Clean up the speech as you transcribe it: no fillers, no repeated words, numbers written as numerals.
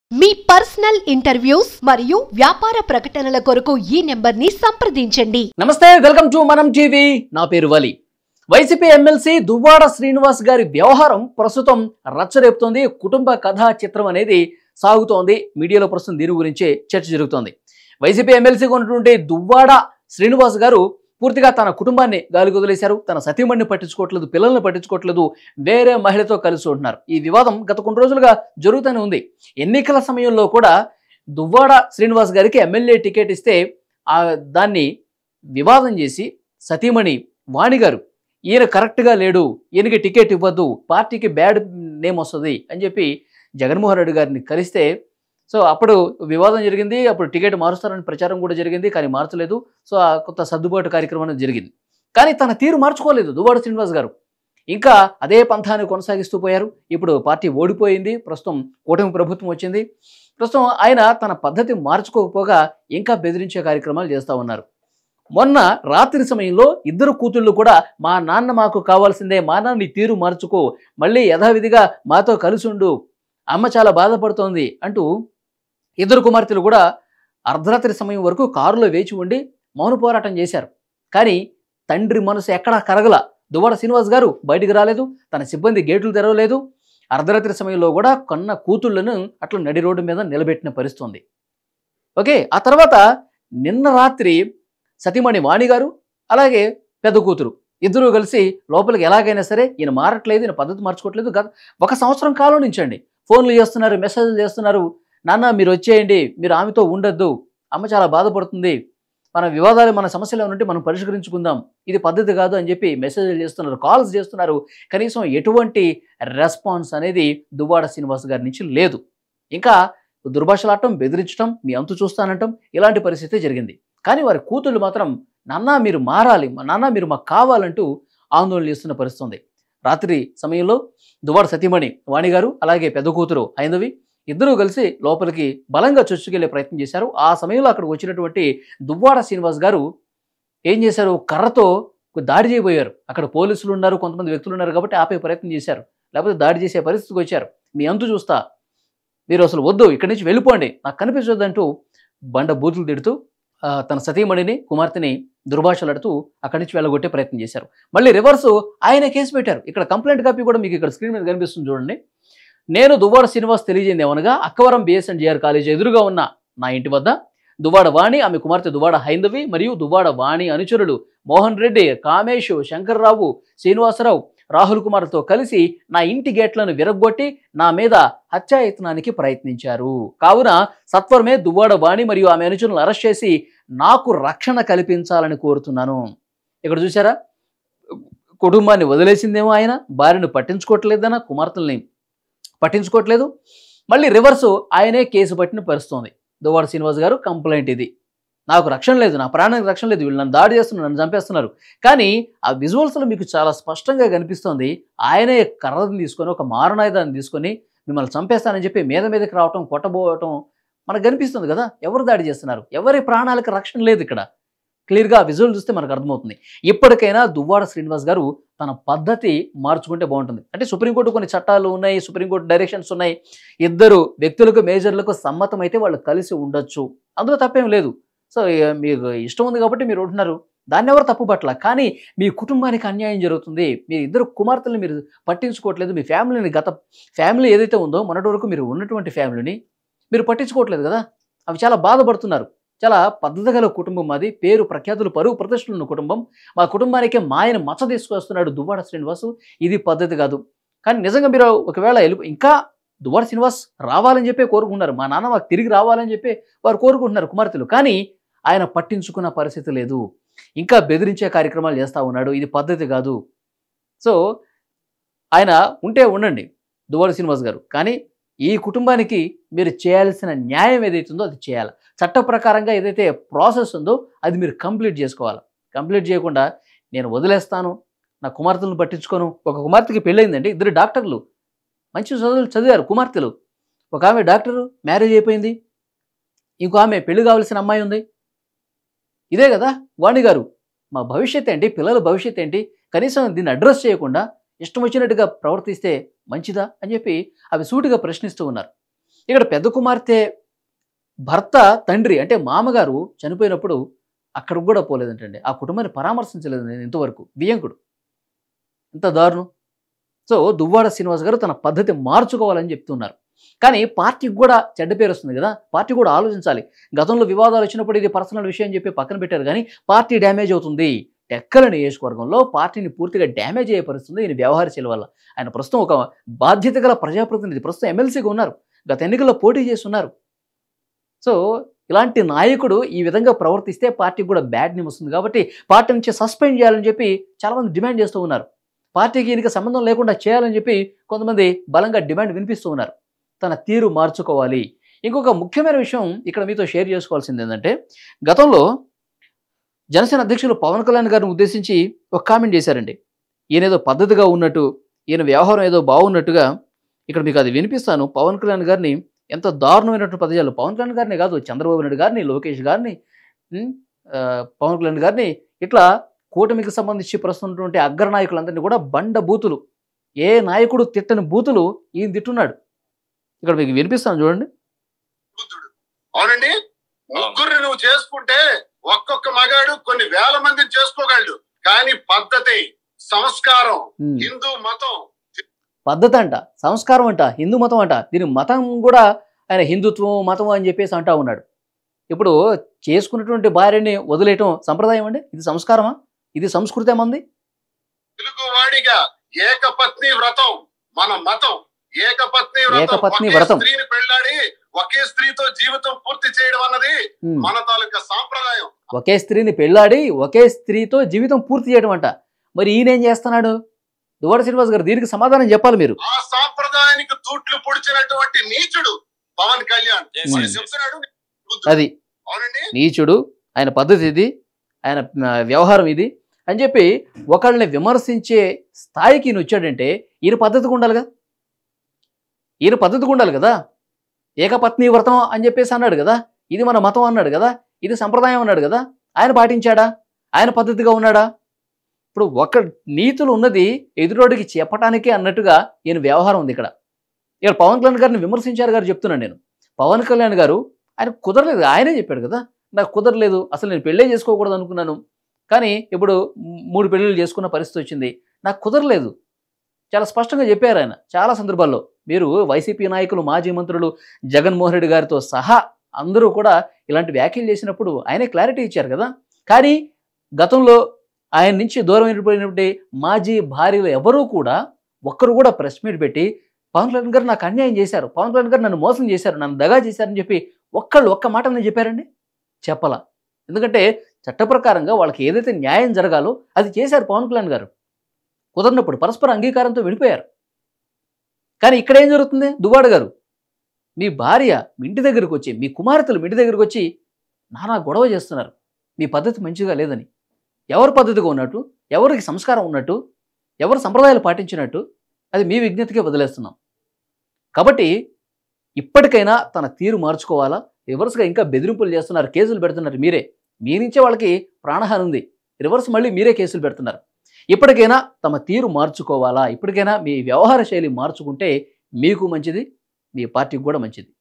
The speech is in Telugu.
మీ పర్సనల్ ఇంటర్వ్యూస్ మరియు వ్యాపార ప్రకటనల కొరకు ఈ నెంబర్ని సంప్రదించండి. నమస్తే, వెల్కమ్ టు మనం టీవీ. నా పేరు వలి. వైసీపీ ఎమ్మెల్సీ దువ్వాడ శ్రీనివాస్ గారి వ్యవహారం ప్రస్తుతం రచ్చరేపుతోంది. కుటుంబ కథా చిత్రం అనేది సాగుతోంది. మీడియాలో ప్రస్తుతం దీని గురించే చర్చ జరుగుతోంది. వైసీపీ ఎమ్మెల్సీగా ఉన్నటువంటి దువ్వాడ శ్రీనివాస్ గారు పూర్తిగా తన కుటుంబాన్ని గాలికి వదిలేశారు. తన సతీమణిని పట్టించుకోవట్లేదు, పిల్లల్ని పట్టించుకోవట్లేదు, వేరే మహిళతో కలిసి ఉంటున్నారు. ఈ వివాదం గత కొన్ని రోజులుగా జరుగుతూనే ఉంది. ఎన్నికల సమయంలో కూడా దువ్వాడ శ్రీనివాస్ గారికి ఎమ్మెల్యే టికెట్ ఇస్తే దాన్ని వివాదం చేసి సతీమణి వాణి గారు ఈయన కరెక్ట్గా లేడు, ఈయనకి టికెట్ ఇవ్వద్దు, పార్టీకి బ్యాడ్ నేమ్ వస్తుంది అని చెప్పి జగన్మోహన్ రెడ్డి గారిని కలిస్తే అప్పుడు వివాదం జరిగింది. అప్పుడు టికెట్ మారుస్తారని ప్రచారం కూడా జరిగింది, కానీ మార్చలేదు. ఆ కొత్త సర్దుబాటు కార్యక్రమం జరిగింది. కానీ తన తీరు మార్చుకోలేదు దువ్వాడ శ్రీనివాస్ గారు. ఇంకా అదే పంథాన్ని కొనసాగిస్తూ పోయారు. ఇప్పుడు పార్టీ ఓడిపోయింది, ప్రస్తుతం కూటమి ప్రభుత్వం వచ్చింది. ప్రస్తుతం ఆయన తన పద్ధతి మార్చుకోకపోగా ఇంకా బెదిరించే కార్యక్రమాలు చేస్తూ ఉన్నారు. మొన్న రాత్రి సమయంలో ఇద్దరు కూతుళ్ళు కూడా మా నాన్న మాకు కావాల్సిందే, మా నాన్న నీ తీరు మార్చుకో, మళ్ళీ యథావిధిగా మాతో కలిసి ఉండు, అమ్మ చాలా బాధపడుతోంది అంటూ ఇద్దరు కుమార్తెలు కూడా అర్ధరాత్రి సమయం వరకు కారులో వేచి ఉండి మౌన పోరాటం చేశారు. కానీ తండ్రి మనసు ఎక్కడా కరగల. దువ్వాడ శ్రీనివాస్ గారు బయటికి రాలేదు, తన సిబ్బంది గేట్లు తెరవలేదు. అర్ధరాత్రి సమయంలో కూడా కన్న కూతుళ్లను అట్లా నడి రోడ్డు మీద నిలబెట్టిన పరిస్థితి. ఓకే, ఆ తర్వాత నిన్న రాత్రి సతీమణి వాణి గారు అలాగే పెద్ద కూతురు ఇద్దరూ కలిసి లోపలికి ఎలాగైనా సరే ఈయన మారట్లేదు, ఈయన పద్ధతి మార్చుకోవట్లేదు, గత 1 సంవత్సరం కాలం నుంచి అండి ఫోన్లు చేస్తున్నారు, మెసేజ్లు చేస్తున్నారు. నాన్న మీరు వచ్చేయండి, మీరు ఆమెతో ఉండొద్దు, అమ్మ చాలా బాధపడుతుంది, మన వివాదాలు మన సమస్యలు ఏమైనా ఉంటే మనం పరిష్కరించుకుందాం, ఇది పద్ధతి కాదు అని చెప్పి మెసేజ్లు చేస్తున్నారు, కాల్స్ చేస్తున్నారు. కనీసం ఎటువంటి రెస్పాన్స్ అనేది దువ్వాడ శ్రీనివాస్ గారి నుంచి లేదు. ఇంకా దుర్భాషలాడటం, బెదిరించడం, మీ అంతు చూస్తానంటాం, ఇలాంటి పరిస్థితి జరిగింది. కానీ వారి కూతుళ్ళు మాత్రం నాన్న మీరు మారాలి, నాన్న మీరు మాకు కావాలంటూ ఆందోళన చేస్తున్న పరిస్థితి. రాత్రి సమయంలో దువ్వాడ సతీమణి వాణి గారు అలాగే పెద్ద కూతురు హైందవి ఇద్దరూ కలిసి లోపలికి బలంగా చొచ్చుకెళ్లే ప్రయత్నం చేశారు. ఆ సమయంలో అక్కడికి వచ్చినటువంటి దువ్వాడ శ్రీనివాస్ గారు ఏం చేశారు, కర్రతో దాడి చేయబోయారు. అక్కడ పోలీసులు ఉన్నారు, కొంతమంది వ్యక్తులు ఉన్నారు కాబట్టి ఆపే ప్రయత్నం చేశారు, లేకపోతే దాడి చేసే పరిస్థితికి వచ్చారు. మీ అంతు చూస్తా, మీరు అసలు వద్దు, ఇక్కడి నుంచి వెళ్ళిపోండి, నాకు కనిపించొద్దంటూ బండ బూతులు తిడుతూ తన సతీమణిని కుమార్తెని దుర్భాషలాడుతూ అక్కడి నుంచి వెళ్ళగొట్టే ప్రయత్నం చేశారు. మళ్ళీ రివర్సు ఆయన కేసు పెట్టారు. ఇక్కడ కంప్లైంట్ కాపీ కూడా మీకు ఇక్కడ స్క్రీన్ మీద కనిపిస్తుంది చూడండి. నేను దువ్వాడ శ్రీనివాస్ తెలియజేయండి ఏమనగా అక్కవరం బిఎస్ఎన్జిఆర్ కాలేజీ ఎదురుగా ఉన్న నా ఇంటి వద్ద దువ్వాడ వాణి, ఆమె కుమార్తె దువ్వాడ హైందవి మరియు దువ్వాడ వాణి అనుచరులు మోహన్ రెడ్డి, కామేష్, శంకర్రావు, శ్రీనివాసరావు, రాహుల్ కుమార్తో కలిసి నా ఇంటి గేట్లను విరగ్గొట్టి నా మీద హత్యాయత్నానికి ప్రయత్నించారు. కావున సత్వరమే దువ్వాడ వాణి మరియు ఆమె అనుచరులను అరెస్ట్ చేసి నాకు రక్షణ కల్పించాలని కోరుతున్నాను. ఇక్కడ చూసారా, కుటుంబాన్ని వదిలేసిందేమో ఆయన, భార్యను పట్టించుకోవట్లేదన్న, కుమార్తెల్ని పట్టించుకోవట్లేదు. మళ్ళీ రివర్సు ఆయనే కేసు పట్టిన పరిస్థితుంది. దువ్వాడ శ్రీనివాస్ గారు కంప్లైంట్ ఇది, నాకు రక్షణ లేదు, నా ప్రాణానికి రక్షణ లేదు, వీళ్ళు నన్ను దాడి చేస్తున్నారు, నన్ను చంపేస్తున్నారు. కానీ ఆ విజువల్స్లో మీకు చాలా స్పష్టంగా కనిపిస్తోంది ఆయనే కర్రను తీసుకొని, ఒక మారణాయుధాన్ని తీసుకొని మిమ్మల్ని చంపేస్తానని చెప్పి మీదకి రావటం, కొట్టబోవటం మనకు కనిపిస్తుంది కదా. ఎవరు దాడి చేస్తున్నారు, ఎవరి ప్రాణాలకు రక్షణ లేదు. ఇక్కడ క్లియర్గా విజువల్ చూస్తే మనకు అర్థమవుతుంది. ఇప్పటికైనా దువ్వాడ శ్రీనివాస్ గారు తన పద్ధతి మార్చుకుంటే బాగుంటుంది. అంటే సుప్రీంకోర్టు కొన్ని చట్టాలు ఉన్నాయి, సుప్రీంకోర్టు డైరెక్షన్స్ ఉన్నాయి. ఇద్దరు వ్యక్తులకు, మేజర్లకు సమ్మతం అయితే వాళ్ళు కలిసి ఉండొచ్చు, అందులో తప్పేం లేదు. మీకు ఇష్టం ఉంది కాబట్టి మీరు ఉంటున్నారు, దాన్ని ఎవరు తప్పు పట్ల. కానీ మీ కుటుంబానికి అన్యాయం జరుగుతుంది, మీ ఇద్దరు కుమార్తెలను మీరు పట్టించుకోవట్లేదు, మీ ఫ్యామిలీని, గత ఫ్యామిలీ ఏదైతే ఉందో మొన్నటి వరకు మీరు ఉన్నటువంటి ఫ్యామిలీని మీరు పట్టించుకోవట్లేదు కదా. అవి చాలా బాధపడుతున్నారు. చాలా పద్ధతి గల కుటుంబం మాది, పేరు ప్రఖ్యాతులు పరువు ప్రతిష్టలు ఉన్న కుటుంబం, మా కుటుంబానికే మాయన మచ్చ తీసుకొస్తున్నాడు దువ్వాడ శ్రీనివాసు, ఇది పద్ధతి కాదు. కానీ నిజంగా మీరు ఒకవేళ ఇంకా దువ్వాడ శ్రీనివాస్ రావాలని చెప్పి కోరుకుంటున్నారు, మా నాన్న మాకు తిరిగి రావాలని చెప్పి వారు కోరుకుంటున్నారు కుమార్తెలు. కానీ ఆయన పట్టించుకున్న పరిస్థితి లేదు, ఇంకా బెదిరించే కార్యక్రమాలు చేస్తూ ఉన్నాడు, ఇది పద్ధతి కాదు. ఆయన ఉంటే ఉండండి దువ్వాడ శ్రీనివాస్ గారు, కానీ ఈ కుటుంబానికి మీరు చేయాల్సిన న్యాయం ఏదైతుందో అది చేయాలి. చట్ట ప్రకారంగా ఏదైతే ప్రాసెస్ ఉందో అది మీరు కంప్లీట్ చేసుకోవాలి. కంప్లీట్ చేయకుండా నేను వదిలేస్తాను, నా కుమార్తెలను పట్టించుకోను. ఒక కుమార్తెకి పెళ్ళయిందండి, ఇద్దరు డాక్టర్లు, మంచి చదివారు కుమార్తెలు. ఒక ఆమె డాక్టరు, మ్యారేజ్ అయిపోయింది, ఇంకో ఆమె పెళ్లి కావాల్సిన అమ్మాయి ఉంది. ఇదే కదా వాణి గారు, మా భవిష్యత్ ఏంటి, పిల్లల భవిష్యత్ ఏంటి, కనీసం దీన్ని అడ్రస్ చేయకుండా ఇష్టం వచ్చినట్టుగా ప్రవర్తిస్తే మంచిదా అని చెప్పి అవి సూటిగా ప్రశ్నిస్తూ ఉన్నారు. ఇక్కడ పెద్ద కుమార్తె భర్త తండ్రి అంటే మామగారు చనిపోయినప్పుడు అక్కడికి కూడా పోలేదంటండి. ఆ కుటుంబాన్ని పరామర్శించలేదు నేను ఇంతవరకు. బియ్యంకుడు ఇంత దారుణం. సో దువ్వాడ శ్రీనివాస్ గారు తన పద్ధతి మార్చుకోవాలని చెప్తున్నారు. కానీ పార్టీకి కూడా చెడ్డ పేరు వస్తుంది కదా, పార్టీ కూడా ఆలోచించాలి. గతంలో వివాదాలు వచ్చినప్పుడు ఇది పర్సనల్ విషయం అని చెప్పి పక్కన పెట్టారు, కానీ పార్టీ డ్యామేజ్ అవుతుంది. టెక్కల నియోజకవర్గంలో పార్టీని పూర్తిగా డ్యామేజ్ అయ్యే పరిస్థితుంది ఈయన వ్యవహరించే వల్ల. ఆయన ప్రస్తుతం ఒక బాధ్యత గల ప్రజాప్రతినిధి, ప్రస్తుతం ఎమ్మెల్సీగా ఉన్నారు, గత ఎన్నికల్లో పోటీ చేస్తున్నారు. సో ఇలాంటి నాయకుడు ఈ విధంగా ప్రవర్తిస్తే పార్టీకి కూడా బ్యాడ్ నేమ్ వస్తుంది. కాబట్టి పార్టీ నుంచి సస్పెండ్ చేయాలని చెప్పి చాలామంది డిమాండ్ చేస్తూ ఉన్నారు. పార్టీకి ఈయనకి సంబంధం లేకుండా చేయాలని చెప్పి కొంతమంది బలంగా డిమాండ్ వినిపిస్తూ ఉన్నారు. తన తీరు మార్చుకోవాలి. ఇంకొక ముఖ్యమైన విషయం ఇక్కడ మీతో షేర్ చేసుకోవాల్సింది ఏంటంటే, గతంలో జనసేన అధ్యక్షులు పవన్ కళ్యాణ్ గారిని ఉద్దేశించి ఒక కామెంట్ చేశారండి. ఈయన ఏదో పద్ధతిగా ఉన్నట్టు, ఈయన వ్యవహారం ఏదో బాగున్నట్టుగా. ఇక్కడ మీకు అది వినిపిస్తాను. పవన్ కళ్యాణ్ గారిని ఎంత దారుణమైనటువంటి పదజాలు, పవన్ కళ్యాణ్ గారిని కాదు, చంద్రబాబు నాయుడు గారిని, లోకేష్ గారిని, పవన్ కళ్యాణ్ గారిని, ఇట్లా కూటమికి సంబంధించి ప్రస్తున్నటువంటి అగ్రనాయకులందరినీ కూడా బండ బూతులు, ఏ నాయకుడు తిట్టని బూతులు ఈయన తిట్టున్నాడు. ఇక్కడ మీకు వినిపిస్తాను చూడండి. అవునండి, ముగ్గురిని నువ్వు చేసుకుంటే ఒక్కొక్క మగాడు కొన్ని వేల మందిని చేసుకోగలడు. కానీ పద్ధతి, సంస్కారం, హిందూ మతం, పద్ధతి అంట, సంస్కారం అంట, హిందూ మతం అంట. దీని మతం కూడా ఆయన హిందుత్వం మతం అని చెప్పేసి అంటా ఉన్నాడు. ఇప్పుడు చేసుకున్నటువంటి భార్యని వదిలేయటం సంప్రదాయం అండి? ఇది సంస్కారమా? ఇది సంస్కృతి ఏమంది? తెలుగువాడిగా ఏకపత్ని వ్రతం మన మతం. ఏకపత్ని వ్రతం, స్త్రీని పెళ్ళాడి ఒకే స్త్రీతో జీవితం పూర్తి చేయడం అన్నది మన తాలూకా సాంప్రదాయం. ఒకే స్త్రీని పెళ్ళాడి ఒకే స్త్రీతో జీవితం పూర్తి చేయడం అంట. మరి ఈయనేం చేస్తున్నాడు? దువ్వాడ శ్రీనివాస్ గారు దీనికి సమాధానం చెప్పాలి మీరు. ఆ సాంప్రదాయానికి తూట్లు పొడిచినటువంటి నీచుడు పవన్ కళ్యాణ్ చెప్తున్నాడు. అది నీచుడు, ఆయన పద్ధతి ఇది, ఆయన వ్యవహారం ఇది అని చెప్పి ఒకళ్ళని విమర్శించే స్థాయికి ఈయన వచ్చాడంటే ఈయన పద్ధతిగా ఉండాలిగా, ఈయన పద్ధతిగా ఉండాలి కదా. ఏకపత్ని వ్రతం అని చెప్పేసి అన్నాడు కదా, ఇది మన మతం అన్నాడు కదా, ఇది సంప్రదాయం అన్నాడు కదా. ఆయన పాటించాడా? ఆయన పద్ధతిగా ఉన్నాడా? ఇప్పుడు ఒక నీతులు ఉన్నది ఎదురోడికి చెప్పటానికే అన్నట్టుగా ఈయన వ్యవహారం ఉంది. ఇక్కడ పవన్ కళ్యాణ్ గారిని విమర్శించారు గారు చెప్తున్నాను నేను. పవన్ కళ్యాణ్ గారు ఆయన కుదరలేదు, ఆయనే చెప్పాడు కదా, నాకు కుదరలేదు, అసలు నేను పెళ్ళే చేసుకోకూడదు అనుకున్నాను, కానీ ఇప్పుడు 3 పెళ్ళిళ్ళు చేసుకున్న పరిస్థితి వచ్చింది, నాకు కుదరలేదు. చాలా స్పష్టంగా చెప్పారు ఆయన చాలా సందర్భాల్లో. మీరు వైసీపీ నాయకులు, మాజీ మంత్రులు జగన్మోహన్ రెడ్డి గారితో సహా అందరూ కూడా ఇలాంటి వ్యాఖ్యలు చేసినప్పుడు ఆయనే క్లారిటీ ఇచ్చారు కదా. కానీ గతంలో ఆయన నుంచి దూరం అయిపోయినటువంటి మాజీ భార్యలు ఎవరూ కూడా ఒక్కరు కూడా ప్రెస్ మీట్ పెట్టి పవన్ కళ్యాణ్ గారు నాకు అన్యాయం చేశారు, పవన్ కళ్యాణ్ గారు నన్ను మోసం చేశారు, నన్ను దగా చేశారని చెప్పి ఒక్క మాట నేను చెప్పారండి? చెప్పలా. ఎందుకంటే చట్ట ప్రకారంగా వాళ్ళకి ఏదైతే న్యాయం జరగాలో అది చేశారు పవన్ కళ్యాణ్ గారు. కుదరినప్పుడు పరస్పర అంగీకారంతో విడిపోయారు. కానీ ఇక్కడ ఏం జరుగుతుంది? దువ్వాడ గారు మీ భార్య మీ ఇంటి దగ్గరికి వచ్చి, మీ కుమార్తెలు మీ ఇంటి దగ్గరికి వచ్చి నానా గొడవ చేస్తున్నారు, మీ పద్ధతి మంచిగా లేదని. ఎవరు పద్ధతిగా ఉన్నట్టు, ఎవరికి సంస్కారం ఉన్నట్టు, ఎవరు సంప్రదాయాలు పాటించినట్టు, అది మీ విజ్ఞతకే వదిలేస్తున్నాం. కాబట్టి ఇప్పటికైనా తన తీరు మార్చుకోవాలా? రివర్స్గా ఇంకా బెదిరింపులు చేస్తున్నారు, కేసులు పెడుతున్నారు మీరే. మీ నుంచే వాళ్ళకి ప్రాణహాని ఉంది, రివర్స్ మళ్ళీ మీరే కేసులు పెడుతున్నారు. ఇప్పటికైనా తమ తీరు మార్చుకోవాలా? ఇప్పటికైనా మీ వ్యవహార శైలి మార్చుకుంటే మీకు మంచిది, మీ పార్టీకి కూడా మంచిది.